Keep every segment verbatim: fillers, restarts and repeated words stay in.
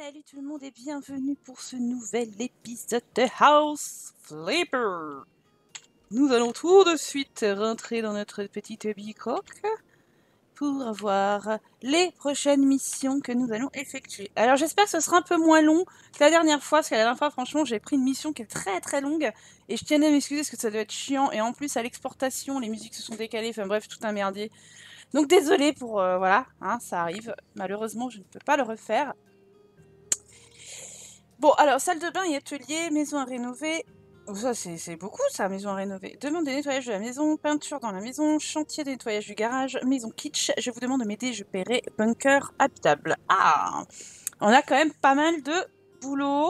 Salut tout le monde et bienvenue pour ce nouvel épisode de House Flipper. Nous allons tout de suite rentrer dans notre petite bicoque pour avoir les prochaines missions que nous allons effectuer. Alors j'espère que ce sera un peu moins long que la dernière fois, parce que la dernière fois franchement j'ai pris une mission qui est très très longue et je tiens à m'excuser parce que ça doit être chiant et en plus à l'exportation les musiques se sont décalées, enfin bref tout un merdier. Donc désolé pour... Euh, voilà, hein, ça arrive. Malheureusement je ne peux pas le refaire. Bon, alors, salle de bain et atelier, maison à rénover. Oh, ça, c'est beaucoup, ça, maison à rénover. Demande de nettoyage de la maison, peinture dans la maison, chantier de nettoyage du garage, maison kitsch. Je vous demande de m'aider, je paierai bunker habitable. Ah, on a quand même pas mal de boulot.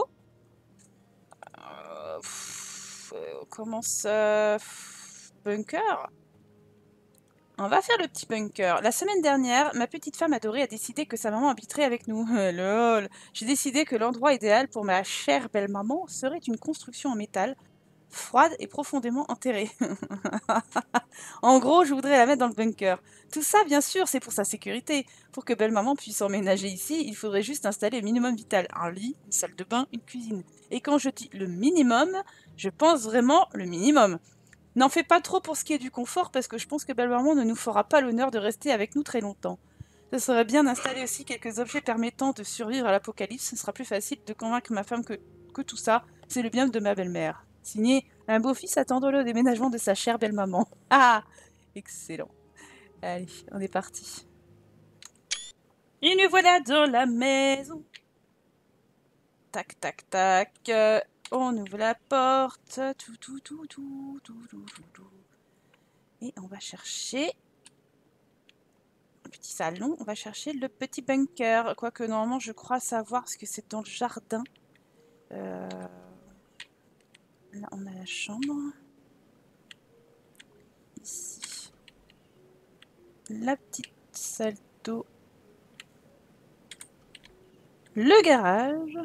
Euh, pff, on commence... Euh, bunker. On va faire le petit bunker. La semaine dernière, ma petite femme adorée a décidé que sa maman habiterait avec nous. Lol. J'ai décidé que l'endroit idéal pour ma chère belle-maman serait une construction en métal, froide et profondément enterrée. En gros, je voudrais la mettre dans le bunker. Tout ça, bien sûr, c'est pour sa sécurité. Pour que belle-maman puisse emménager ici, il faudrait juste installer le minimum vital. Un lit, une salle de bain, une cuisine. Et quand je dis le minimum, je pense vraiment le minimum. N'en fais pas trop pour ce qui est du confort, parce que je pense que belle-maman ne nous fera pas l'honneur de rester avec nous très longtemps. Ce serait bien d'installer aussi quelques objets permettant de survivre à l'apocalypse. Ce sera plus facile de convaincre ma femme que, que tout ça, c'est le bien de ma belle-mère. Signé, un beau-fils attendant le déménagement de sa chère belle-maman. Ah, excellent. Allez, on est parti. Et nous voilà dans la maison. Tac, tac, tac. Euh, on ouvre la porte. Tout, tout, tout, tout, tout, tout, tout, tout. Et on va chercher un petit salon, on va chercher le petit bunker. Quoique normalement je crois savoir ce que c'est dans le jardin. Euh... Là on a la chambre. Ici. La petite salle d'eau. Le garage.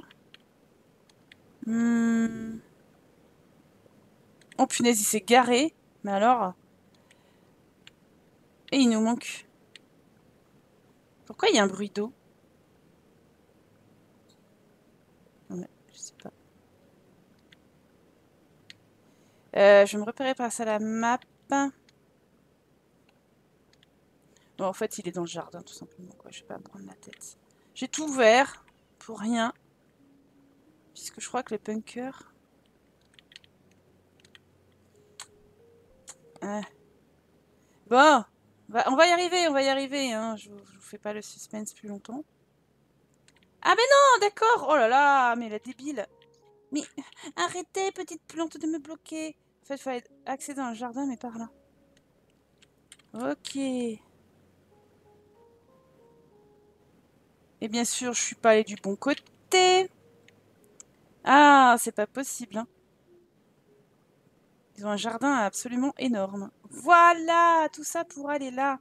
Hmm. Oh punaise, il s'est garé. Mais alors... Et il nous manque... Pourquoi il y a un bruit d'eau? Ouais, je sais pas. Euh, je vais me repérer par ça la map. Bon, en fait, il est dans le jardin, tout simplement. Quoi. Je vais pas me prendre la tête. J'ai tout ouvert pour rien. Puisque je crois que le bunker... Ah. Bon, bah, on va y arriver, on va y arriver. Hein. Je, je vous fais pas le suspense plus longtemps. Ah mais non, d'accord. Oh là là, mais la débile. Mais arrêtez, petite plante, de me bloquer. En fait, il fallait accéder dans le jardin, mais par là. Ok. Et bien sûr, je suis pas allée du bon côté. Ah, c'est pas possible. Hein. Ils ont un jardin absolument énorme. Voilà, tout ça pour aller là.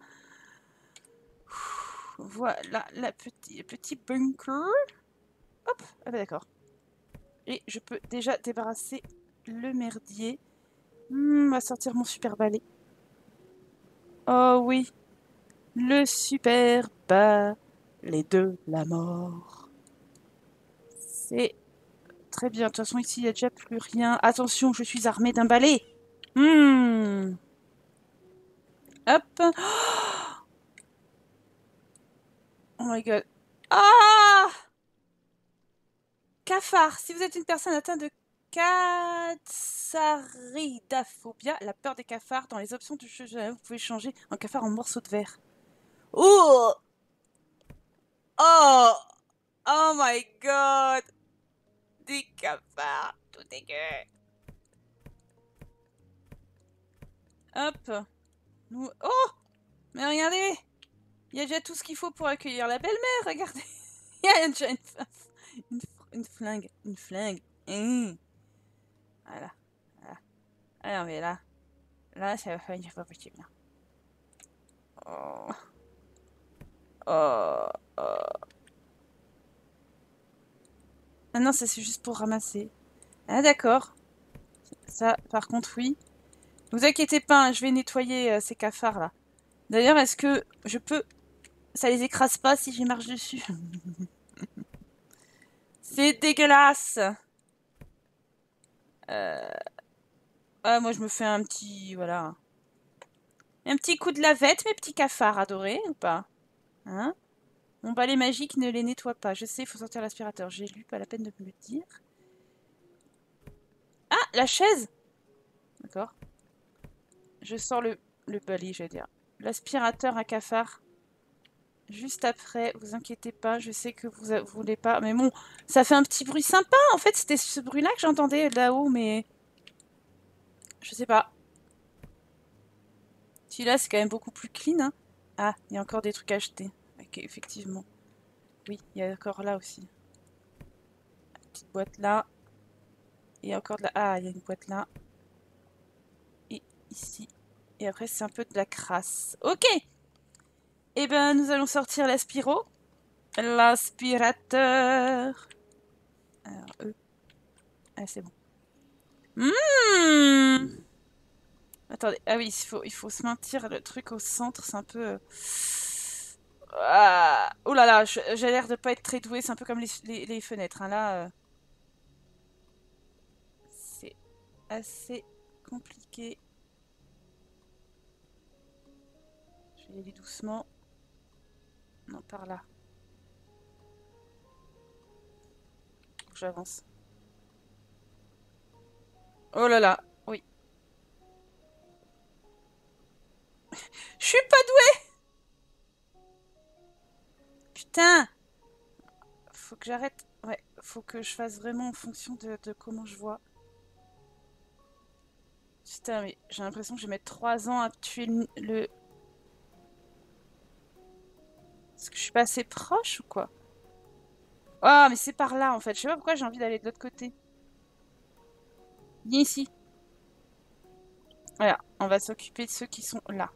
Voilà, la petit, le petit bunker. Hop, ah bah d'accord. Et je peux déjà débarrasser le merdier. Hmm, on va sortir mon super balai. Oh oui, le super balai de la mort. C'est très bien. De toute façon, ici, il n'y a déjà plus rien. Attention, je suis armée d'un balai. Hmm. Hop. Oh my god. Ah! Cafard. Si vous êtes une personne atteinte de Katsaridaphobia, la peur des cafards, dans les options du jeu, vous pouvez changer un cafard en morceaux de verre. Oh! Oh! Oh my god! Des cafards, tout dégueu. Hop. Nous... Oh! Mais regardez! Il y a déjà tout ce qu'il faut pour accueillir la belle-mère, regardez! Il y a déjà une, une, une flingue. Une flingue. Mmh. Voilà. Voilà. Alors, mais là... Là, ça va faire une fois possible. Oh. Oh. Oh. Ah non, ça c'est juste pour ramasser. Ah d'accord. Ça, par contre, oui. Ne vous inquiétez pas, hein, je vais nettoyer euh, ces cafards là. D'ailleurs, est-ce que je peux... Ça les écrase pas si j'y marche dessus? C'est dégueulasse. Euh... Ah, moi, je me fais un petit... Voilà. Un petit coup de lavette, mes petits cafards adorés, ou pas? Hein? Mon balai magique ne les nettoie pas. Je sais, il faut sortir l'aspirateur. J'ai lu, pas la peine de me le dire. Ah, la chaise! D'accord. Je sors le, le balai, j'allais dire. L'aspirateur à cafard. Juste après, vous inquiétez pas, je sais que vous ne voulez pas. Mais bon, ça fait un petit bruit sympa. En fait, c'était ce bruit-là que j'entendais là-haut, mais... Je sais pas. Celui-là, c'est quand même beaucoup plus clean, hein. Ah, il y a encore des trucs à acheter. Ok, effectivement. Oui, il y a encore là aussi. La petite boîte là. Et encore de la... Ah, il y a une boîte là. Et ici. Et après, c'est un peu de la crasse. Ok! Eh ben, nous allons sortir l'aspiro. L'aspirateur. Alors, eux. Ah, c'est bon. Mmh. Attendez. Ah oui, il faut, il faut se maintenir le truc au centre. C'est un peu... Ah. Oh là là, j'ai l'air de pas être très douée. C'est un peu comme les, les, les fenêtres. Hein. Là, euh... c'est assez compliqué. Je vais y aller doucement. Non, par là. J'avance. Oh là là, oui. Je suis pas douée! Putain! Faut que j'arrête. Ouais, faut que je fasse vraiment en fonction de, de comment je vois. Putain, mais j'ai l'impression que je vais mettre trois ans à tuer le... le... Est-ce que je suis pas assez proche ou quoi? Ah, mais c'est par là en fait. Je sais pas pourquoi j'ai envie d'aller de l'autre côté. Viens ici. Voilà, on va s'occuper de ceux qui sont là.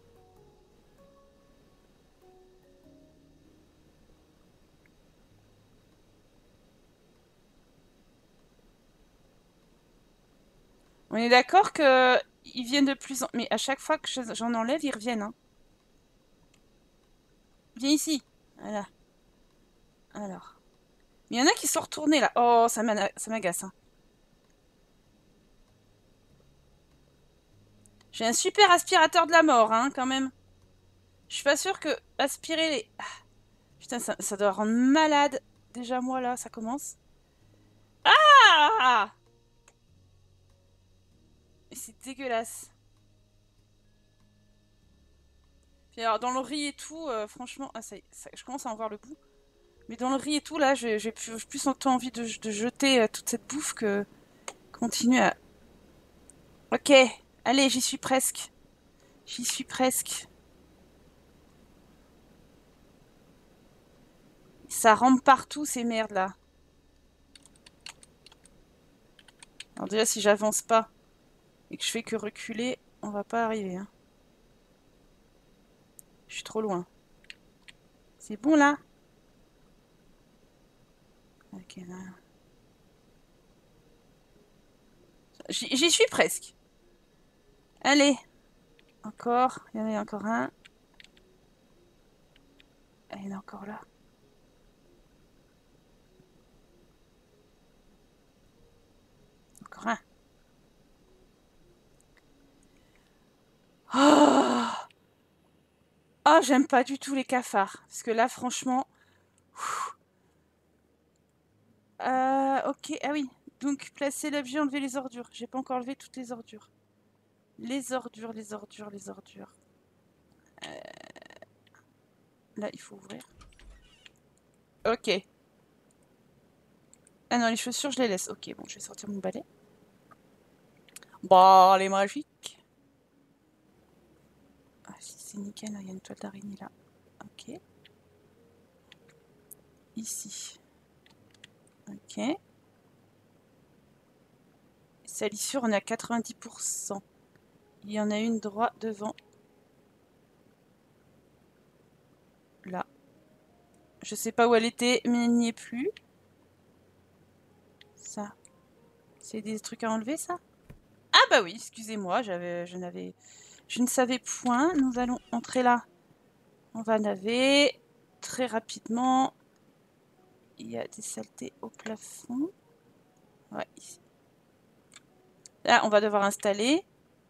On est d'accord que ils viennent de plus en... Mais à chaque fois que j'en enlève, ils reviennent. Hein. Viens ici. Voilà. Alors. Il y en a qui sont retournés là. Oh, ça m'agace. Hein. J'ai un super aspirateur de la mort, hein, quand même. Je suis pas sûre que aspirer les... Ah, putain, ça, ça doit rendre malade. Déjà, moi, là, ça commence. Ah! C'est dégueulasse. Puis alors, dans le riz et tout, euh, franchement... Ah, ça, ça, je commence à en voir le bout. Mais dans le riz et tout, là, j'ai plus, plus en temps envie de, de jeter euh, toute cette bouffe que... Continuer à... Ok, allez, j'y suis presque. J'y suis presque. Ça rampe partout, ces merdes, là. Alors déjà, si j'avance pas et que je fais que reculer, on va pas arriver. Hein. Je suis trop loin. C'est bon, là? Ok, là. J'y suis presque. Allez. Encore. Il y en a encore un. Ah, il y en a encore là. Encore un. Oh, oh j'aime pas du tout les cafards. Parce que là, franchement... Euh, ok, ah oui. Donc, placer l'objet, enlever les ordures. J'ai pas encore enlevé toutes les ordures. Les ordures, les ordures, les ordures. Euh... Là, il faut ouvrir. Ok. Ah non, les chaussures, je les laisse. Ok, bon, je vais sortir mon balai. Bon, les magiques. Ah, si, c'est nickel, il y a une toile d'araignée là. Ok. Ici. Ok. Salissure, on est à quatre-vingt-dix pour cent. Il y en a une droit devant. Là. Je sais pas où elle était, mais elle n'y est plus. Ça. C'est des trucs à enlever, ça? Ah bah oui, excusez-moi, j'avais, je n'avais... Je ne savais point. Nous allons entrer là. On va naver très rapidement. il y a des saletés au plafond. Ouais, ici. Là, on va devoir installer.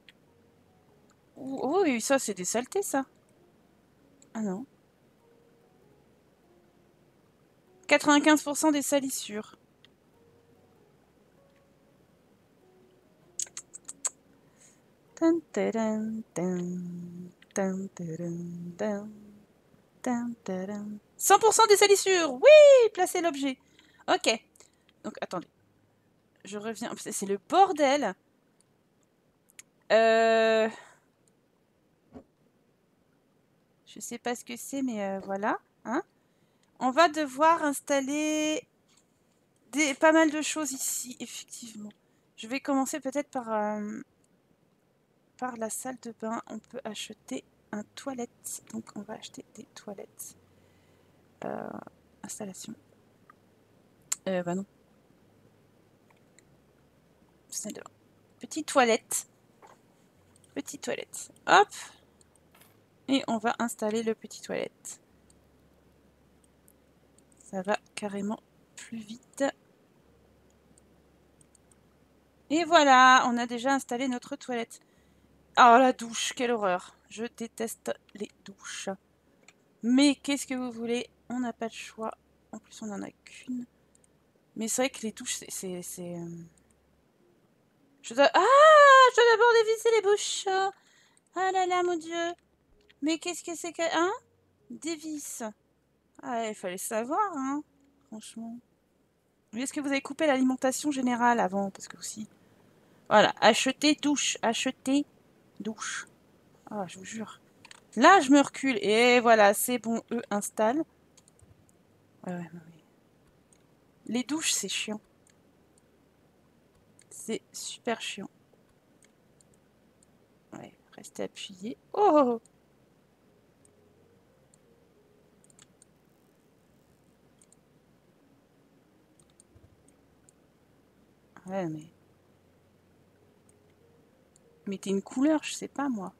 Oh oui, ça, c'est des saletés, ça. Ah non. quatre-vingt-quinze pour cent des salissures. cent pour cent des salissures. Oui, placez l'objet. Ok. Donc, attendez. Je reviens. C'est le bordel. Euh... Je sais pas ce que c'est, mais euh, voilà. Hein, on va devoir installer des... pas mal de choses ici, effectivement. Je vais commencer peut-être par, euh, par la salle de bain. On peut acheter un toilette. Donc, on va acheter des toilettes. Euh, installation. Euh, bah non. Salle de bain. Petite toilette. Petite toilette. Hop. Et on va installer le petit toilette. Ça va carrément plus vite. Et voilà, on a déjà installé notre toilette. Oh, la douche, quelle horreur. Je déteste les douches. Mais qu'est-ce que vous voulez? On n'a pas de choix. En plus, on n'en a qu'une. Mais c'est vrai que les douches, c'est... Euh... Je dois... Ah, je dois d'abord dévisser les bouches. Ah là là, mon Dieu. Mais qu'est-ce que c'est que... Hein? Des vis. Ah, il fallait savoir, hein. Franchement. Mais est-ce que vous avez coupé l'alimentation générale avant? Parce que aussi... Voilà, acheter douche. Acheter douche. Ah, je vous jure. Là, je me recule. Et voilà, c'est bon. Eux installent. Ouais, ouais, ouais. Les douches, c'est chiant. C'est super chiant. Ouais, restez appuyé. Oh! Ouais, mais... Mettez une couleur, je sais pas, moi.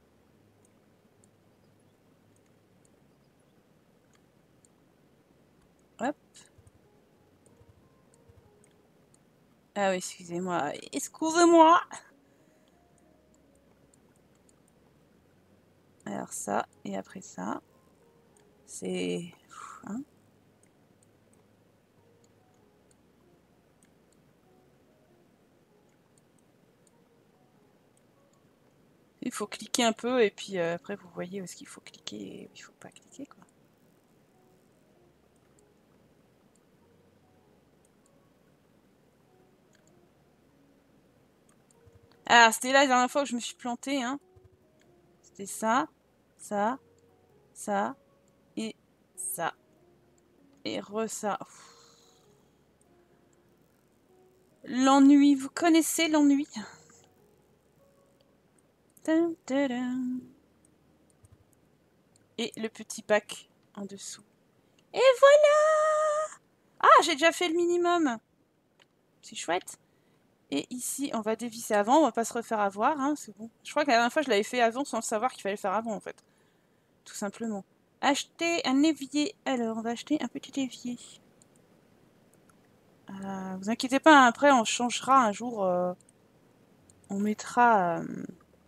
Hop. Ah oui, excusez-moi. Excusez-moi. Alors ça, et après ça. C'est... Hein? Il faut cliquer un peu, et puis euh, après, vous voyez où est-ce qu'il faut cliquer et où il faut pas cliquer, quoi. Ah, c'était là la dernière fois que je me suis plantée, hein. C'était ça, ça, ça, et ça. Et re ça. L'ennui, vous connaissez l'ennui? Et le petit bac en dessous. Et voilà! Ah, j'ai déjà fait le minimum. C'est chouette. Et ici, on va dévisser avant. On va pas se refaire avoir, hein, c'est bon. Je crois que la dernière fois, je l'avais fait avant sans savoir qu'il fallait le faire avant, en fait. Tout simplement. Acheter un évier. Alors, on va acheter un petit évier. Euh, vous inquiétez pas, hein, après, on changera un jour. Euh, on mettra... Euh,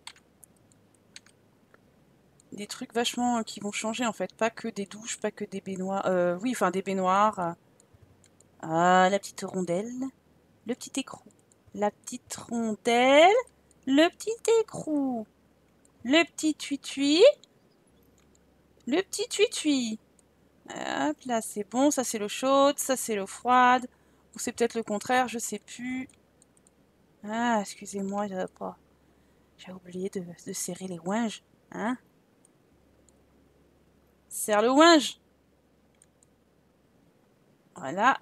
des trucs vachement qui vont changer en fait, pas que des douches, pas que des baignoires, euh, oui, enfin des baignoires. Ah, la petite rondelle, le petit écrou, la petite rondelle, le petit écrou, le petit tui-tui, le petit tui-tui. Hop, là c'est bon, ça c'est l'eau chaude, ça c'est l'eau froide, ou c'est peut-être le contraire, je sais plus. Ah, excusez-moi, j'ai pas, j'ai oublié de, de serrer les ouinges, hein. Serre le ouinge. Voilà.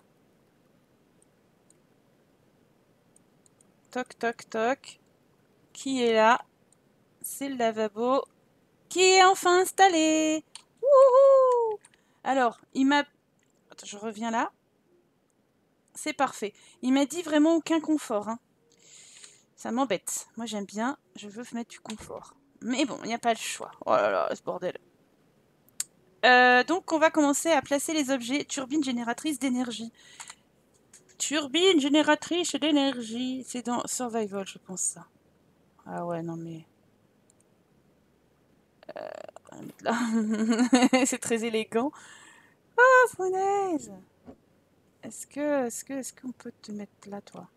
Toc, toc, toc. Qui est là? C'est le lavabo qui est enfin installé. Wouhou! Alors, il m'a... Attends, je reviens là. C'est parfait. Il m'a dit vraiment aucun confort. Hein. Ça m'embête. Moi, j'aime bien. Je veux mettre du confort. Mais bon, il n'y a pas le choix. Oh là là, ce bordel. Euh, donc, on va commencer à placer les objets. Turbine génératrice d'énergie. Turbine génératrice d'énergie. C'est dans Survival, je pense, ça. Ah ouais, non mais... Euh, on va mettre là. C'est très élégant. Ah, fournaise! Est-ce que, est-ce que, est-ce qu'on peut te mettre là, toi?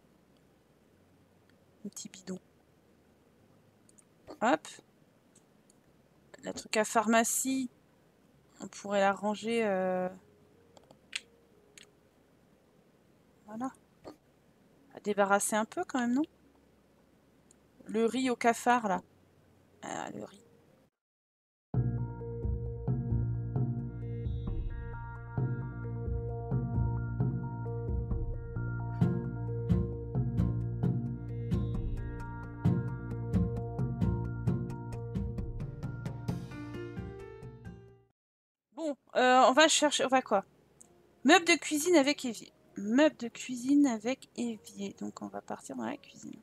Un petit bidon. Hop. Le truc à pharmacie, on pourrait la ranger... Euh... Voilà. À débarrasser un peu, quand même, non? Le riz au cafard, là. Ah, le riz. Bon, euh, on va chercher... On va quoi? Meuble de cuisine avec évier. Meuble de cuisine avec évier. Donc, on va partir dans la cuisine.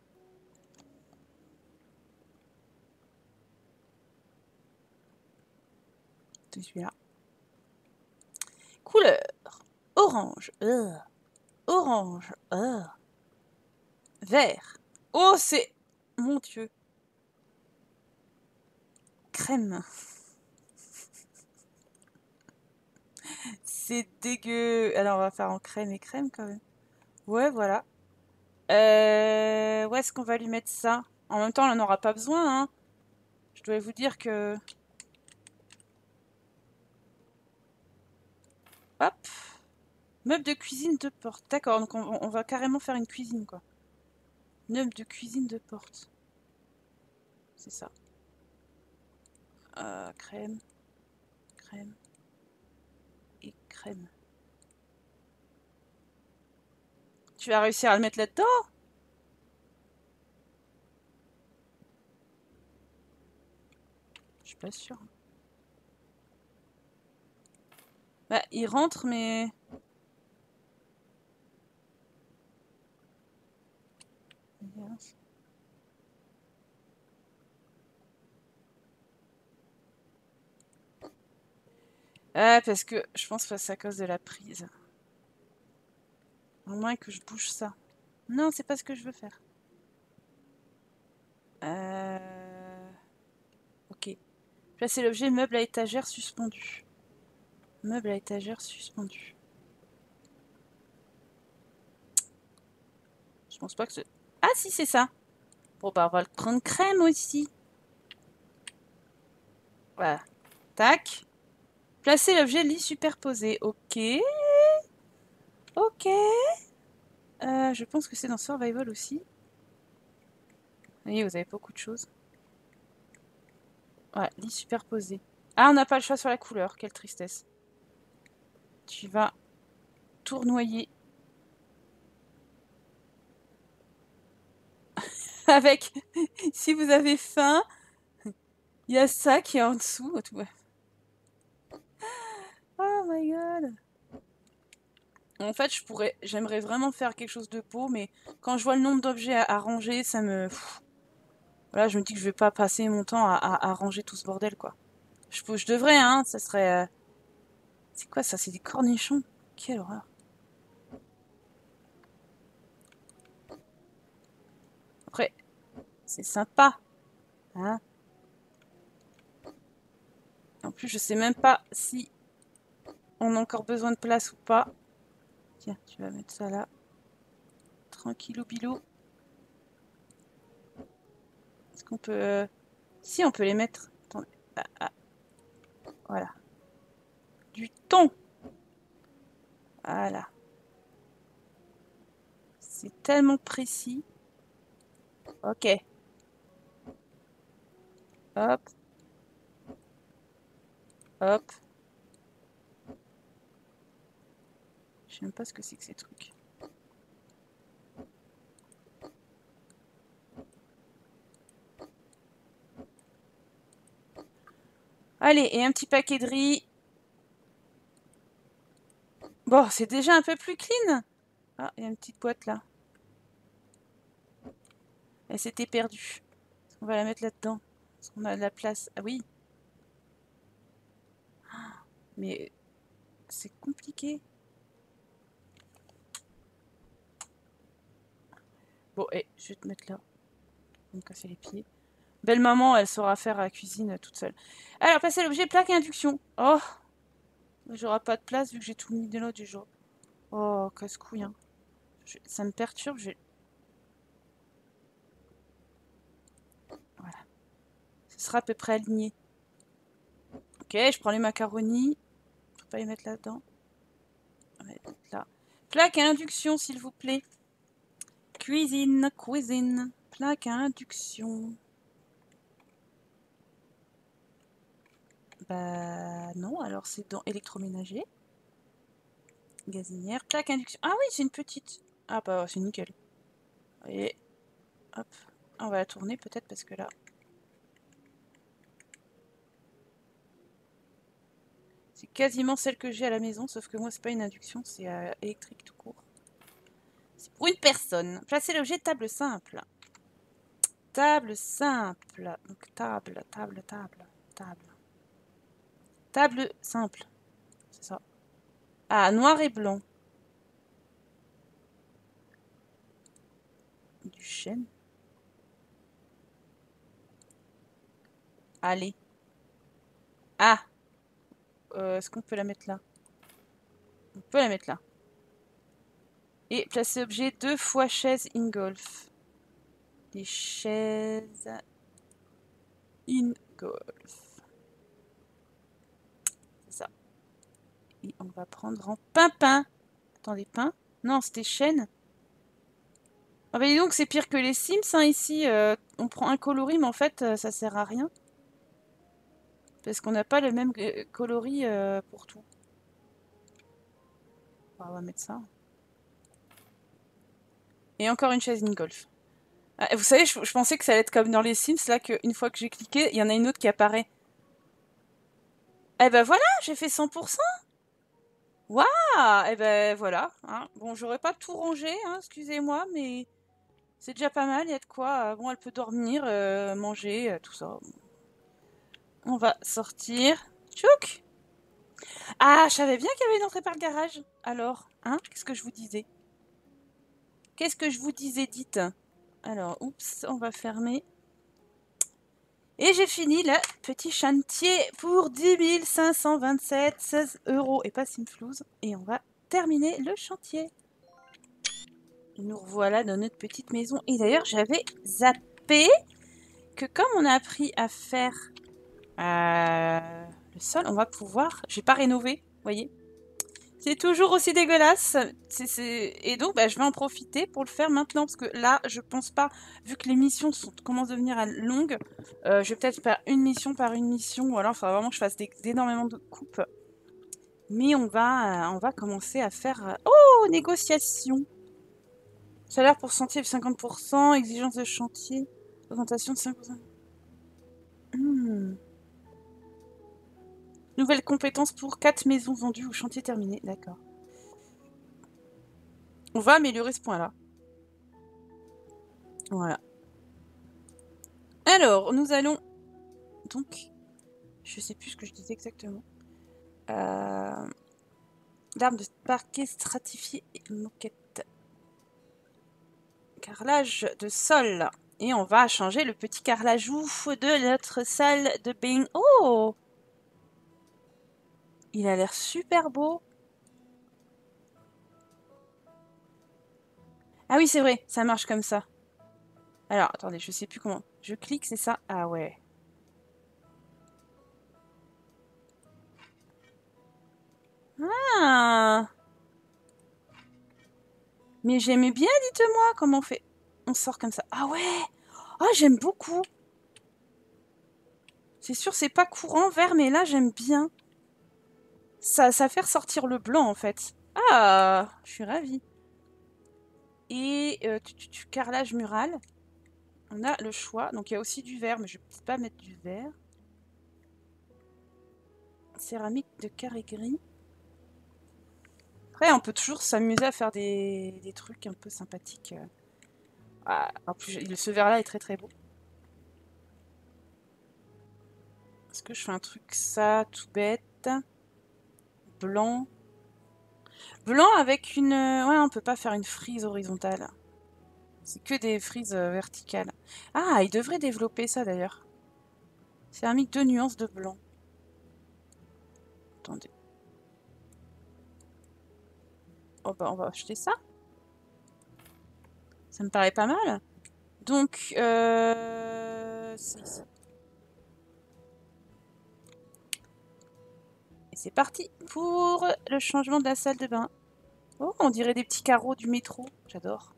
C'est celui-là. Couleur. Orange. Euh. Orange. Euh. Vert. Oh, c'est... Mon Dieu. Crème. C'est dégueu. Alors, on va faire en crème et crème, quand même. Ouais, voilà. Euh... Où est-ce qu'on va lui mettre ça? En même temps, on n'en aura pas besoin, hein. Je dois vous dire que... Hop. Meuble de cuisine de porte. D'accord, donc on, on va carrément faire une cuisine, quoi. Meuble de cuisine de porte. C'est ça. Euh, crème. Crème. Et crème. Tu vas réussir à le mettre là-dedans? Je suis pas sûre. Bah, il rentre, mais... Ah, parce que je pense que c'est à cause de la prise. Au moins que je bouge ça. Non, c'est pas ce que je veux faire. Euh... Ok. Placer l'objet meuble à étagère suspendu. Meuble à étagère suspendu. Je pense pas que ce... Ah si, c'est ça. Bon, bah on va le prendre crème aussi. Voilà. Tac. Placer l'objet lit superposé. Ok. Ok. Euh, je pense que c'est dans Survival aussi. Oui, vous avez beaucoup de choses. Ouais, lit superposé. Ah, on n'a pas le choix sur la couleur. Quelle tristesse. Tu vas tournoyer. Avec... Si vous avez faim, il y a ça qui est en dessous. Oh my god. En fait, je pourrais, j'aimerais vraiment faire quelque chose de beau, mais quand je vois le nombre d'objets à, à ranger, ça me... Pff, voilà, je me dis que je vais pas passer mon temps à, à, à ranger tout ce bordel, quoi. Je, je devrais, hein, ça serait... Euh... C'est quoi ça? C'est des cornichons? Quelle horreur. Après, c'est sympa, hein. En plus, je sais même pas si on a encore besoin de place ou pas. Tiens, tu vas mettre ça là. Tranquillou bilou. Est-ce qu'on peut... Euh... Si, on peut les mettre. Attendez. Ah, ah. Voilà. Du thon. Voilà. C'est tellement précis. Ok. Hop. Hop. Je sais même pas ce que c'est que ces trucs. Allez, et un petit paquet de riz. Bon, c'est déjà un peu plus clean. Ah, il y a une petite boîte là. Elle s'était perdue. On va la mettre là-dedans. Parce qu'on a de la place. Ah oui. Mais c'est compliqué. Bon, et je vais te mettre là. Je vais me casser les pieds. Belle maman, elle saura faire la cuisine toute seule. Alors, passer à l'objet plaque et induction. Oh, j'aurai pas de place vu que j'ai tout mis de l'autre du jour. Oh, casse-couille. Hein. Je... Ça me perturbe. Je... Voilà. Ce sera à peu près aligné. Ok, je prends les macaronis. Je peux pas les mettre là-dedans. Ouais, là. Plaque à induction, s'il vous plaît. Cuisine, cuisine. Plaque à induction. Bah non, alors c'est dans électroménager. Gazinière, plaque induction. Ah oui, c'est une petite. Ah bah c'est nickel. Et hop, on va la tourner peut-être parce que là... C'est quasiment celle que j'ai à la maison, sauf que moi c'est pas une induction, c'est euh, électrique tout court. C'est pour une personne. Placer l'objet table simple. Table simple. Donc table, table, table, table. Table simple. C'est ça. Ah, noir et blanc. Du chêne. Allez. Ah euh, Est-ce qu'on peut la mettre là? On peut la mettre là. Et placer objet deux fois chaise in golf. Des chaises in golf. C'est ça. Et on va prendre en pimpin. Attendez, pain? Non, c'était chêne. Ah bah dis donc, c'est pire que les Sims, hein, ici. Euh, on prend un coloris, mais en fait, euh, ça sert à rien. Parce qu'on n'a pas le même euh, coloris euh, pour tout. On va mettre ça. Et encore une chaise in golf. Ah, vous savez, je, je pensais que ça allait être comme dans les Sims, là, qu'une fois que j'ai cliqué, il y en a une autre qui apparaît. Eh ben voilà, j'ai fait cent pour cent. Waouh! Eh ben voilà. Hein. Bon, j'aurais pas tout rangé, hein, excusez-moi, mais c'est déjà pas mal, il y a de quoi. euh, Bon, elle peut dormir, euh, manger, euh, tout ça. On va sortir. Tchouk! Ah, je savais bien qu'il y avait une entrée par le garage. Alors, hein, qu'est-ce que je vous disais? Qu'est-ce que je vous disais, dites? Alors, oups, on va fermer. Et j'ai fini le petit chantier pour dix mille cinq cent vingt-sept, seize euros et pas Simflouz. Et on va terminer le chantier. Nous revoilà dans notre petite maison. Et d'ailleurs, j'avais zappé que comme on a appris à faire euh, le sol, on va pouvoir... J'ai pas rénové, vous voyez. C'est toujours aussi dégueulasse. C'est, c'est... Et donc, bah, je vais en profiter pour le faire maintenant. Parce que là, je pense pas, vu que les missions sont... commencent à devenir longues, euh, je vais peut-être faire une mission par une mission. Ou alors, il faudra vraiment que je fasse des... énormément de coupes. Mais on va, euh, on va commencer à faire... Oh, négociation. Salaire pour chantier cinquante pour cent. Exigence de chantier. Augmentation de cinq pour cent. Hmm. Nouvelle compétence pour quatre maisons vendues ou chantier terminé. D'accord. On va améliorer ce point-là. Voilà. Alors, nous allons... Donc, je sais plus ce que je disais exactement. Euh... L'arme de parquet stratifié et moquette. Carrelage de sol. Et on va changer le petit carrelage ouf de notre salle de bain. Oh! Il a l'air super beau. Ah oui, c'est vrai, ça marche comme ça. Alors, attendez, je sais plus comment. Je clique, c'est ça? Ah ouais. Ah! Mais j'aimais bien, dites-moi, comment on fait. On sort comme ça. Ah ouais! Ah, j'aime beaucoup. C'est sûr, c'est pas courant vert, mais là, j'aime bien. Ça, ça fait ressortir le blanc, en fait. Ah! Je suis ravie. Et euh, tu, tu, tu, carrelage mural. On a le choix. Donc, il y a aussi du vert, mais je ne peux pas mettre du vert. Céramique de carré gris. Après, on peut toujours s'amuser à faire des, des trucs un peu sympathiques. Ah, en plus, ce vert-là est très très beau. Est-ce que je fais un truc ça, tout bête? blanc. Blanc avec une... Ouais, on peut pas faire une frise horizontale. C'est que des frises euh, verticales. Ah, il devrait développer ça d'ailleurs. Céramique, deux nuances de blanc. Attendez. Oh bah on va acheter ça. Ça me paraît pas mal. Donc, euh... c'est ici. Et c'est parti pour le changement de la salle de bain. Oh, on dirait des petits carreaux du métro. J'adore.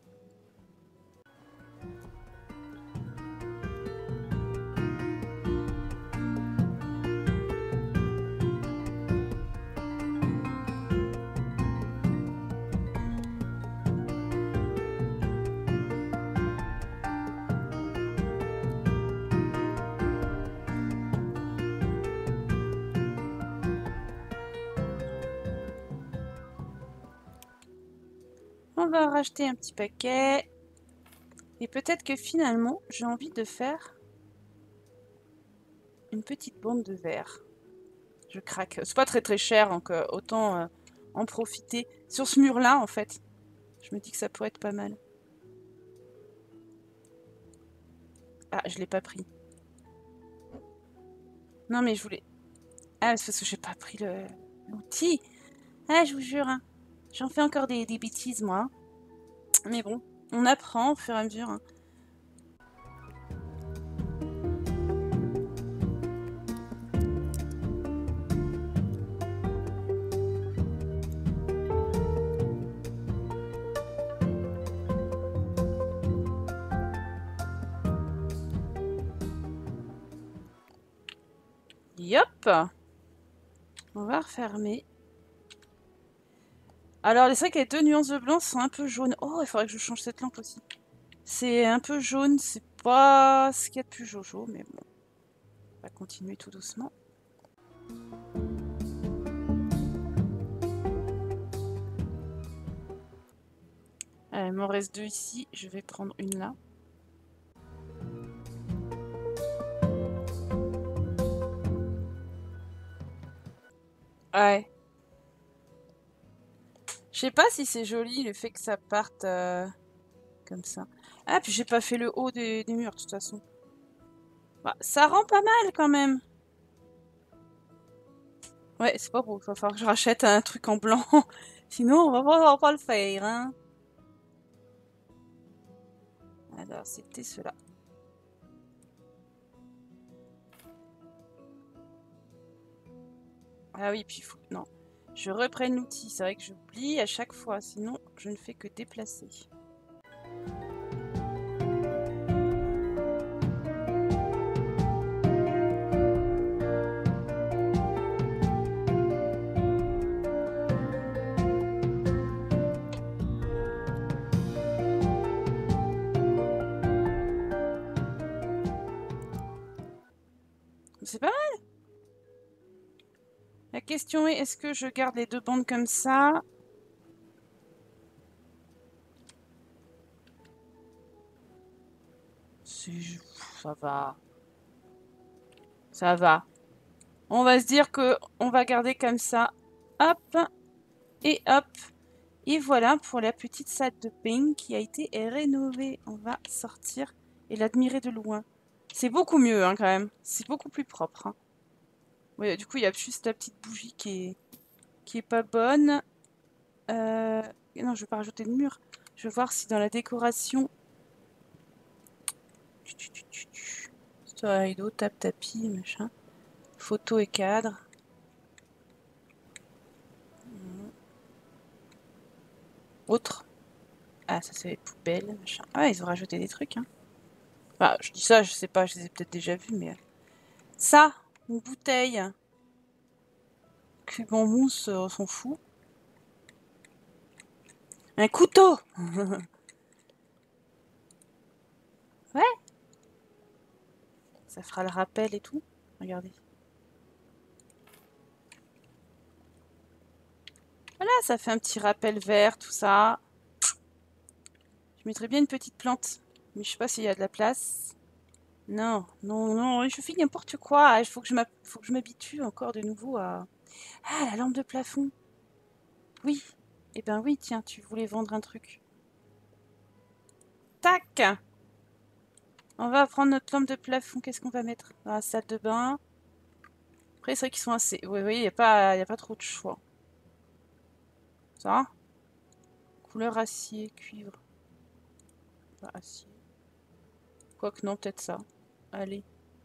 On va racheter un petit paquet. Et peut-être que finalement, j'ai envie de faire une petite bande de verre. Je craque. C'est pas très très cher, donc euh, autant euh, en profiter. Sur ce mur-là, en fait, je me dis que ça pourrait être pas mal. Ah, je l'ai pas pris. Non, mais je voulais... Ah, c'est parce que j'ai pas pris le l'outil. Ah, je vous jure, hein. J'en fais encore des, des bêtises, moi. Mais bon, on apprend au fur et à mesure. Hein. Yop! On va refermer. Alors, c'est vrai que les deux nuances de blanc sont un peu jaunes. Oh, il faudrait que je change cette lampe aussi. C'est un peu jaune, c'est pas ce qu'il y a de plus jojo, mais bon. On va continuer tout doucement. Allez, il m'en reste deux ici, je vais prendre une là. Ouais. Je sais pas si c'est joli le fait que ça parte euh, comme ça. Ah, puis j'ai pas fait le haut des, des murs de toute façon. Bah, ça rend pas mal quand même. Ouais, c'est pas beau, il va falloir que je rachète un truc en blanc. Sinon, on va pas, on va pas le faire, hein. Alors, c'était cela. Ah oui, puis il faut... Non. Je reprenne l'outil. C'est vrai que j'oublie à chaque fois. Sinon, je ne fais que déplacer. C'est pas mal. La question est, est-ce que je garde les deux bandes comme ça? Si, ça va. Ça va. On va se dire que on va garder comme ça. Hop. Et hop. Et voilà pour la petite salle de bain qui a été rénovée. On va sortir et l'admirer de loin. C'est beaucoup mieux hein, quand même. C'est beaucoup plus propre. Hein. Ouais, du coup, il y a juste la petite bougie qui est, qui est pas bonne. Euh... Non, je vais pas rajouter de mur. Je vais voir si dans la décoration... Rideau, table, tapis, machin. Photo et cadre. Autre. Ah, ça c'est les poubelles, machin. Ah, ils ont rajouté des trucs, hein. Enfin, je dis ça, je sais pas, je les ai peut-être déjà vus, mais... Ça, une bouteille. Cube en mousse, on s'en fout. Un couteau. Ouais. Ça fera le rappel et tout. Regardez. Voilà, ça fait un petit rappel vert, tout ça. Je mettrais bien une petite plante. Mais je sais pas s'il y a de la place. Non, non, non, je fais n'importe quoi. Il faut que je m'habitue encore de nouveau à, Ah, la lampe de plafond. Oui. Eh ben oui, tiens, tu voulais vendre un truc. Tac! On va prendre notre lampe de plafond. Qu'est-ce qu'on va mettre dans la salle de bain? Après, c'est vrai qu'ils sont assez... Oui, oui, il n'y a pas, y a pas trop de choix. Ça? Couleur acier, cuivre. Pas acier. Quoique non, peut-être ça. Allez.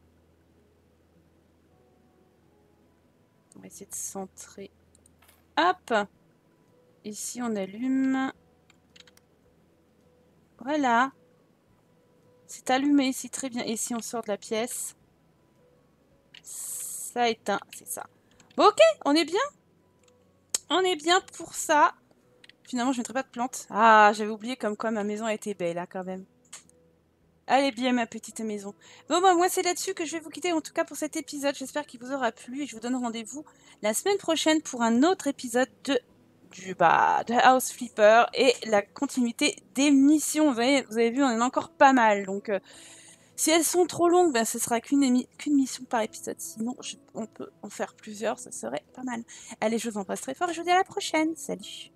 On va essayer de centrer. Hop! Ici, on allume. Voilà. C'est allumé ici, très bien. Et si on sort de la pièce, ça éteint, c'est ça. Bon, ok, on est bien. On est bien pour ça. Finalement, je ne mettrai pas de plantes. Ah, j'avais oublié comme quoi ma maison était belle, hein, quand même. Elle est bien, ma petite maison. Bon, bah, moi, c'est là-dessus que je vais vous quitter, en tout cas pour cet épisode. J'espère qu'il vous aura plu et je vous donne rendez-vous la semaine prochaine pour un autre épisode de, du, bah, de House Flipper et la continuité des missions. Vous avez, vous avez vu, on en a encore pas mal. Donc, euh, si elles sont trop longues, ben, ce sera qu'une qu'une mission par épisode. Sinon, je, on peut en faire plusieurs, ça serait pas mal. Allez, je vous embrasse très fort et je vous dis à la prochaine. Salut!